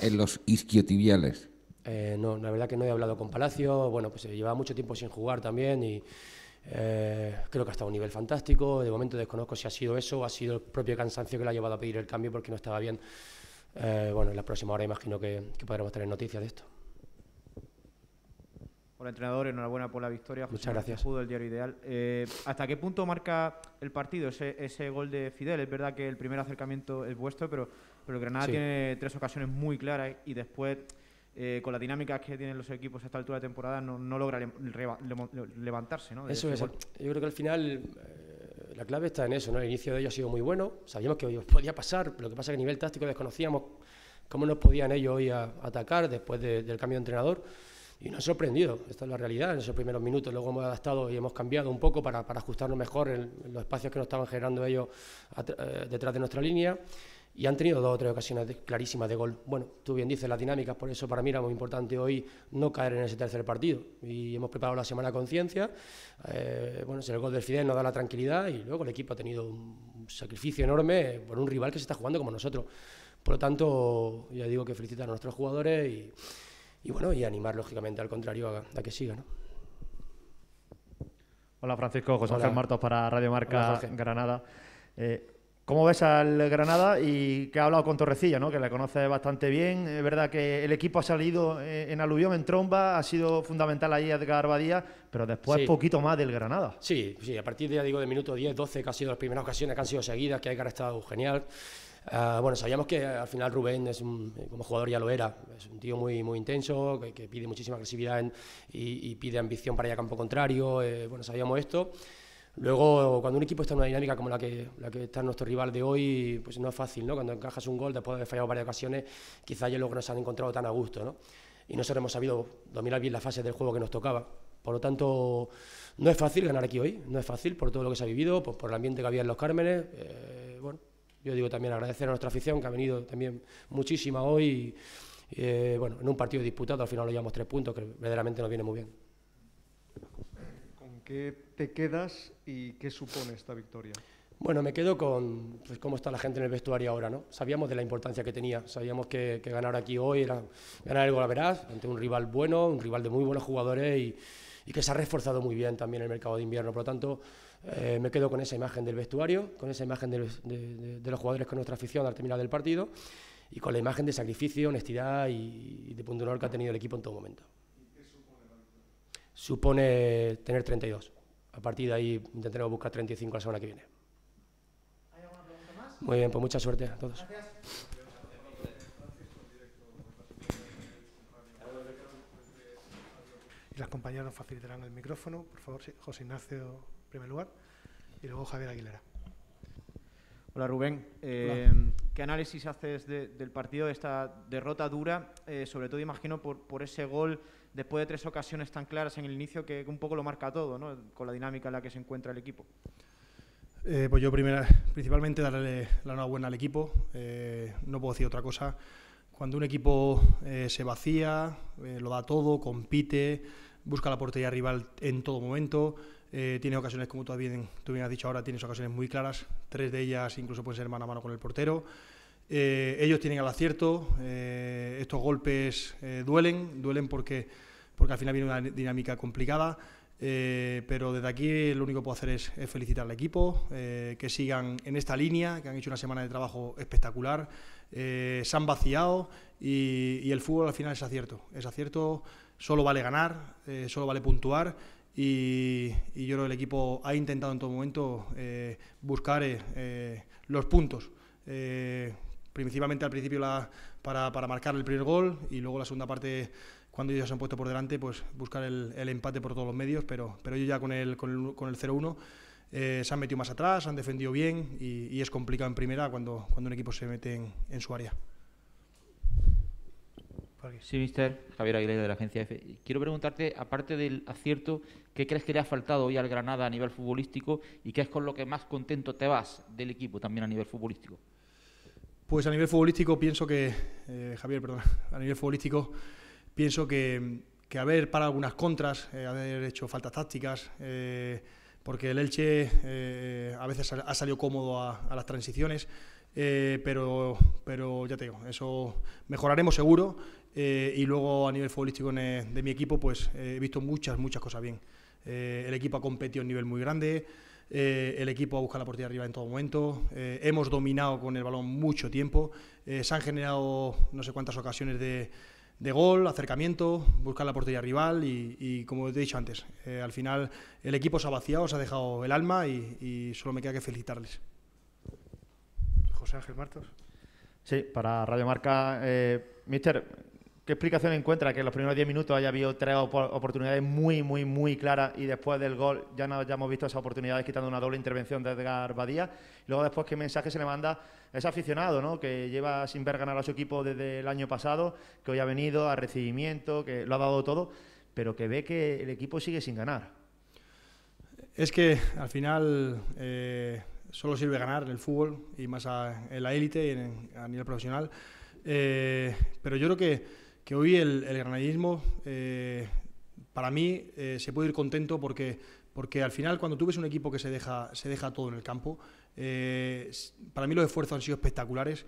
en los isquiotibiales? No, la verdad que no he hablado con Palacio. Bueno, pues llevaba mucho tiempo sin jugar también y creo que ha estado a un nivel fantástico. De momento desconozco si ha sido eso o ha sido el propio cansancio que le ha llevado a pedir el cambio porque no estaba bien. Bueno, en la próxima hora imagino que podremos tener noticias de esto. Hola, entrenador, enhorabuena por la victoria. Muchas gracias. Judo, del Diario Ideal. ¿Hasta qué punto marca el partido ese gol de Fidel? Es verdad que el primer acercamiento es vuestro, pero el Granada tiene 3 ocasiones muy claras y después, con las dinámicas que tienen los equipos a esta altura de temporada, no logra levantarse, ¿no? Eso es. Yo creo que al final la clave está en eso, ¿no? El inicio de ellos ha sido muy bueno. Sabíamos que hoy podía pasar, pero lo que pasa es que a nivel táctico desconocíamos cómo nos podían ellos hoy atacar después del cambio de entrenador. Y nos ha sorprendido, esta es la realidad. En esos primeros minutos luego hemos adaptado y hemos cambiado un poco para ajustarnos mejor en los espacios que nos estaban generando ellos detrás de nuestra línea. Y han tenido 2 o 3 ocasiones clarísimas de gol. Bueno, tú bien dices las dinámicas, por eso para mí era muy importante hoy no caer en ese tercer partido. Y hemos preparado la semana a conciencia. Bueno, el gol del Fidel nos da la tranquilidad y luego el equipo ha tenido un sacrificio enorme por un rival que se está jugando como nosotros. Por lo tanto, ya digo que felicitar a nuestros jugadores y bueno, y animar lógicamente al contrario a que siga, ¿no? Hola Francisco, José Ángel Martos para Radio Marca. Hola, Granada. ¿Cómo ves al Granada? Y que ha hablado con Torrecilla, ¿no? Que le conoce bastante bien. Es verdad que el equipo ha salido en aluvión, en tromba, ha sido fundamental ahí Edgar Badía, pero después poquito más del Granada. Sí, a partir de, ya digo, del minuto 10, 12, que han sido las primeras ocasiones que han sido seguidas, que Edgar ha estado genial. Bueno, sabíamos que al final Rubén como jugador ya lo era, es un tío muy intenso, que pide muchísima agresividad y pide ambición para ir a campo contrario. Bueno, sabíamos esto. Luego, cuando un equipo está en una dinámica como la que está nuestro rival de hoy, pues no es fácil, ¿no? Cuando encajas un gol después de haber fallado varias ocasiones, quizás ellos luego no se han encontrado tan a gusto, ¿no? Y nosotros hemos sabido dominar bien la fase del juego que nos tocaba. Por lo tanto, no es fácil ganar aquí hoy, no es fácil por todo lo que se ha vivido, por el ambiente que había en Los Cármenes. Bueno, yo digo también agradecer a nuestra afición, que ha venido también muchísima hoy. Bueno, en un partido disputado al final lo llevamos 3 puntos, que verdaderamente nos viene muy bien. ¿Con qué te quedas y qué supone esta victoria? Bueno, me quedo con pues, cómo está la gente en el vestuario ahora, ¿no? Sabíamos de la importancia que tenía, sabíamos que ganar aquí hoy era ganar el Golaveraz ante un rival bueno, un rival de muy buenos jugadores y que se ha reforzado muy bien también en el mercado de invierno. Por lo tanto, me quedo con esa imagen del vestuario, con esa imagen de los jugadores con nuestra afición al terminar del partido y con la imagen de sacrificio, honestidad y de punto de honor que ha tenido el equipo en todo momento. ¿Y qué supone la victoria? Supone tener 32. A partir de ahí intentaremos buscar 35 la semana que viene. ¿Hay alguna pregunta más? Muy bien, pues mucha suerte a todos. Gracias. Y las compañeras nos facilitarán el micrófono. Por favor, sí, José Ignacio en primer lugar y luego Javier Aguilera. Hola Rubén, Hola. ¿Qué análisis haces del partido, de esta derrota dura? Sobre todo imagino por ese gol después de 3 ocasiones tan claras en el inicio que un poco lo marca todo, ¿no? Con la dinámica en la que se encuentra el equipo. Pues yo principalmente darle la enhorabuena al equipo. No puedo decir otra cosa. Cuando un equipo se vacía, lo da todo, compite, busca la portería rival en todo momento, tiene ocasiones, como tú bien has dicho ahora, tienes ocasiones muy claras, 3 de ellas incluso pueden ser mano a mano con el portero. Ellos tienen el acierto, estos golpes duelen porque al final viene una dinámica complicada. Pero desde aquí lo único que puedo hacer es felicitar al equipo, que sigan en esta línea, que han hecho una semana de trabajo espectacular, se han vaciado y el fútbol al final es acierto, solo vale ganar, solo vale puntuar y yo creo que el equipo ha intentado en todo momento buscar los puntos, principalmente al principio para marcar el primer gol y luego la segunda parte, cuando ellos se han puesto por delante, pues buscar el empate por todos los medios, pero ellos ya con el 0-1 se han metido más atrás, han defendido bien y es complicado en primera cuando un equipo se mete en su área. Sí, mister. Javier Aguilera, de la agencia EFE. Quiero preguntarte, aparte del acierto, ¿qué crees que le ha faltado hoy al Granada a nivel futbolístico y qué es con lo que más contento te vas del equipo también a nivel futbolístico? Pues a nivel futbolístico pienso que... a nivel futbolístico pienso que haber parado algunas contras, haber hecho faltas tácticas, porque el Elche a veces ha salido cómodo a las transiciones. pero ya te digo, eso mejoraremos seguro. Y luego a nivel futbolístico de mi equipo, pues he visto muchas cosas bien. El equipo ha competido a un nivel muy grande, el equipo ha buscado la portería arriba en todo momento, hemos dominado con el balón mucho tiempo, se han generado no sé cuántas ocasiones de gol, acercamiento, buscar la portería rival y como te he dicho antes, al final el equipo se ha vaciado, se ha dejado el alma y solo me queda que felicitarles. José Ángel Martos. Sí, para Radio Marca, míster, ¿qué explicación encuentra que en los primeros 10 minutos haya habido 3 oportunidades muy claras y después del gol ya no hayamos visto esas oportunidades, quitando una doble intervención de Edgar Badía? Y luego después, ¿qué mensaje se le manda a ese aficionado, ¿no?, que lleva sin ver ganar a su equipo desde el año pasado, que hoy ha venido a recibimiento, que lo ha dado todo, pero que ve que el equipo sigue sin ganar? Es que al final solo sirve ganar en el fútbol y más en la élite y a nivel profesional, pero yo creo que hoy el granadismo, para mí, se puede ir contento porque al final cuando tú ves un equipo que se deja todo en el campo, para mí los esfuerzos han sido espectaculares.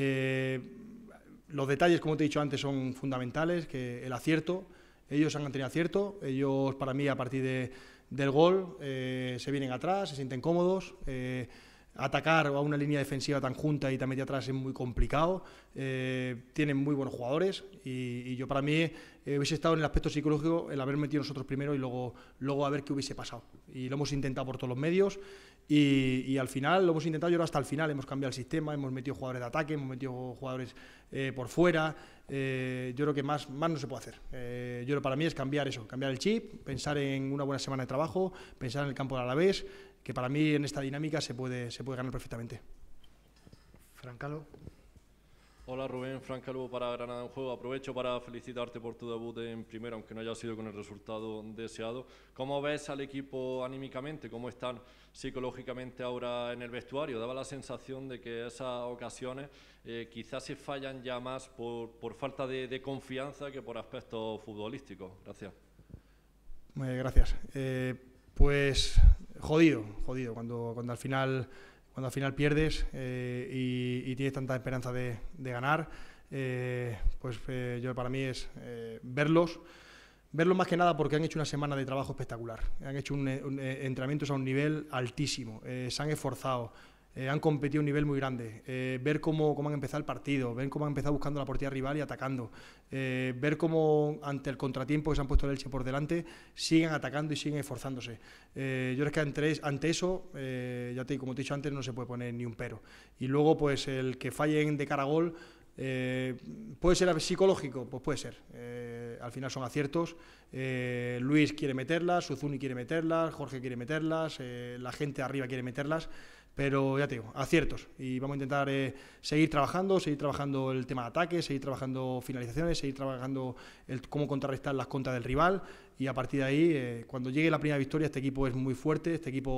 Los detalles, como te he dicho antes, son fundamentales, que el acierto, ellos han tenido acierto, ellos para mí a partir del gol se vienen atrás, se sienten cómodos. Atacar a una línea defensiva tan junta y tan media atrás es muy complicado. Tienen muy buenos jugadores y yo, para mí, hubiese estado en el aspecto psicológico el haber metido nosotros primero y luego a ver qué hubiese pasado. Y lo hemos intentado por todos los medios y al final lo hemos intentado. Yo hasta el final hemos cambiado el sistema, hemos metido jugadores de ataque, hemos metido jugadores por fuera. Yo creo que más no se puede hacer. Yo creo, para mí, es cambiar eso, cambiar el chip, pensar en una buena semana de trabajo, pensar en el campo del Alavés, que para mí en esta dinámica se puede ganar perfectamente. Fran Calvo. Hola Rubén, Fran Calvo para Granada en Juego. Aprovecho para felicitarte por tu debut en primera, aunque no haya sido con el resultado deseado. ¿Cómo ves al equipo anímicamente? ¿Cómo están psicológicamente ahora en el vestuario? Daba la sensación de que esas ocasiones quizás se fallan ya más por falta de confianza que por aspectos futbolísticos. Gracias. Gracias. Pues jodido cuando al final pierdes y tienes tanta esperanza de ganar, yo, para mí, es verlos más que nada porque han hecho una semana de trabajo espectacular, han hecho entrenamientos a un nivel altísimo, se han esforzado, han competido a un nivel muy grande, ver cómo han empezado el partido, ver cómo han empezado buscando la portería rival y atacando, ver cómo ante el contratiempo que se han puesto el Elche por delante siguen atacando y siguen esforzándose. Yo creo que ante eso, como te he dicho antes, no se puede poner ni un pero. Y luego, pues el que fallen de cara a gol, ¿puede ser psicológico? Pues puede ser. Al final son aciertos. Luis quiere meterlas, Uzuni quiere meterlas, Jorge quiere meterlas, la gente arriba quiere meterlas. Pero ya te digo, aciertos, y vamos a intentar seguir trabajando el tema de ataque, seguir trabajando finalizaciones, seguir trabajando cómo contrarrestar las contras del rival, y a partir de ahí, cuando llegue la primera victoria, este equipo es muy fuerte,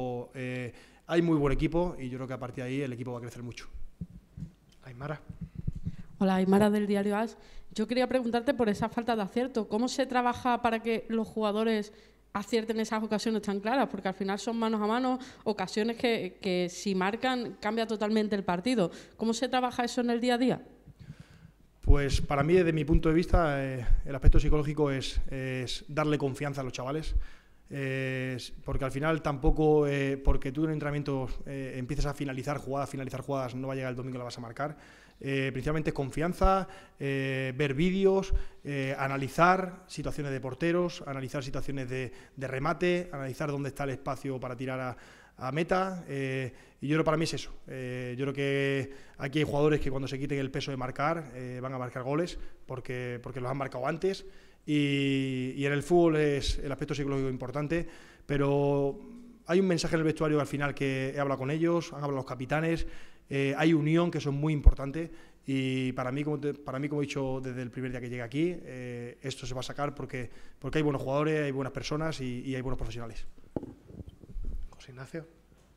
hay muy buen equipo, y yo creo que a partir de ahí el equipo va a crecer mucho. Aymara. Hola, Aymara del diario AS. Yo quería preguntarte por esa falta de acierto. ¿Cómo se trabaja para que los jugadores acierten esas ocasiones tan claras? Porque al final son manos a mano, ocasiones que si marcan cambia totalmente el partido. ¿Cómo se trabaja eso en el día a día? Pues para mí, desde mi punto de vista, el aspecto psicológico es darle confianza a los chavales, porque al final tampoco, porque tú en un entrenamiento empiezas a finalizar jugadas, no va a llegar el domingo, la vas a marcar. Principalmente es confianza, ver vídeos, analizar situaciones de porteros, analizar situaciones de remate, analizar dónde está el espacio para tirar a meta, y yo creo, para mí, es eso. Yo creo que aquí hay jugadores que cuando se quiten el peso de marcar van a marcar goles porque los han marcado antes, y en el fútbol es el aspecto psicológico importante, pero hay un mensaje en el vestuario al final que he hablado con ellos, han hablado los capitanes. Hay unión, que eso es muy importante, y para mí, como he dicho desde el primer día que llegué aquí, esto se va a sacar porque hay buenos jugadores, hay buenas personas y hay buenos profesionales. José Ignacio.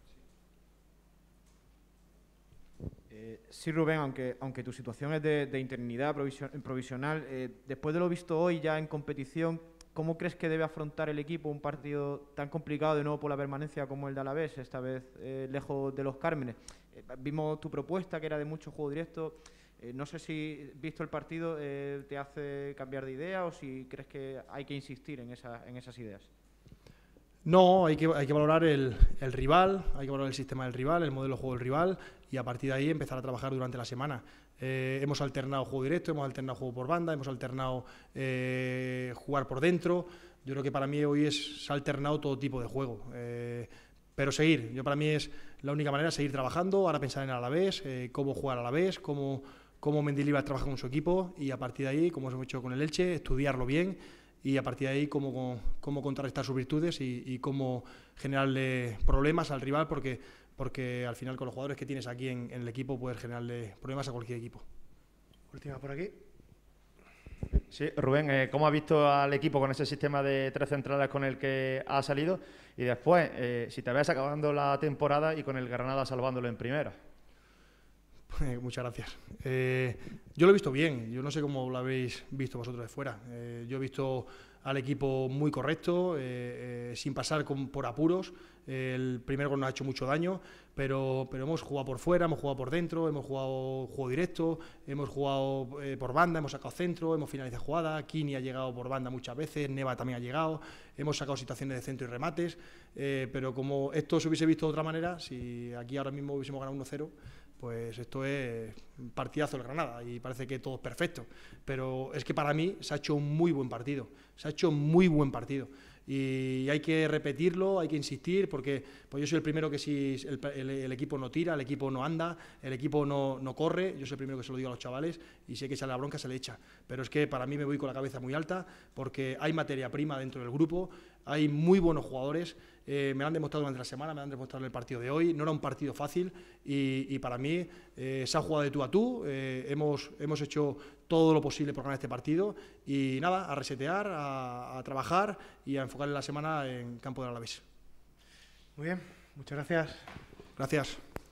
Sí, Rubén, aunque tu situación es de interinidad provisional, después de lo visto hoy ya en competición, ¿cómo crees que debe afrontar el equipo un partido tan complicado de nuevo por la permanencia como el de Alavés, esta vez lejos de los Cármenes? Vimos tu propuesta, que era de mucho juego directo. No sé si, visto el partido, te hace cambiar de idea o si crees que hay que insistir en esas ideas. No, hay que valorar el rival, hay que valorar el sistema del rival, el modelo de juego del rival y a partir de ahí empezar a trabajar durante la semana. Hemos alternado juego directo, hemos alternado juego por banda, hemos alternado jugar por dentro. Yo creo que para mí hoy se ha alternado todo tipo de juego. Pero seguir, para mí es la única manera, seguir trabajando, ahora pensar en el Alavés, cómo jugar al Alavés, cómo Mendilibar trabaja con su equipo y a partir de ahí, como hemos hecho con el Elche, estudiarlo bien y a partir de ahí cómo contrarrestar sus virtudes y cómo generarle problemas al rival porque al final con los jugadores que tienes aquí en el equipo puedes generarle problemas a cualquier equipo. Última por aquí. Sí, Rubén, ¿cómo has visto al equipo con ese sistema de 3 centrales con el que ha salido? Y después, si te ves acabando la temporada y con el Granada salvándolo en primera. Muchas gracias. Yo lo he visto bien, yo no sé cómo lo habéis visto vosotros de fuera. Yo he visto al equipo muy correcto, sin pasar por apuros. El primer gol nos ha hecho mucho daño, pero hemos jugado por fuera, hemos jugado por dentro, hemos jugado juego directo, hemos jugado por banda, hemos sacado centro, hemos finalizado jugada, Kini ha llegado por banda muchas veces, Neva también ha llegado, hemos sacado situaciones de centro y remates, pero como esto se hubiese visto de otra manera, si aquí ahora mismo hubiésemos ganado 1-0, pues esto es un partidazo del Granada y parece que todo es perfecto, pero es que para mí se ha hecho un muy buen partido, y hay que repetirlo, hay que insistir, porque pues yo soy el primero que si el equipo no tira, el equipo no anda, el equipo no corre, yo soy el primero que se lo digo a los chavales y sé que sale la bronca, se le echa, pero es que para mí me voy con la cabeza muy alta porque hay materia prima dentro del grupo, hay muy buenos jugadores, me lo han demostrado durante la semana, me lo han demostrado en el partido de hoy, no era un partido fácil y para mí se ha jugado de tú a tú, hemos hecho todo lo posible por ganar este partido y nada, a resetear, a trabajar y a enfocar la semana en campo del Alavés. Muy bien, muchas gracias. Gracias.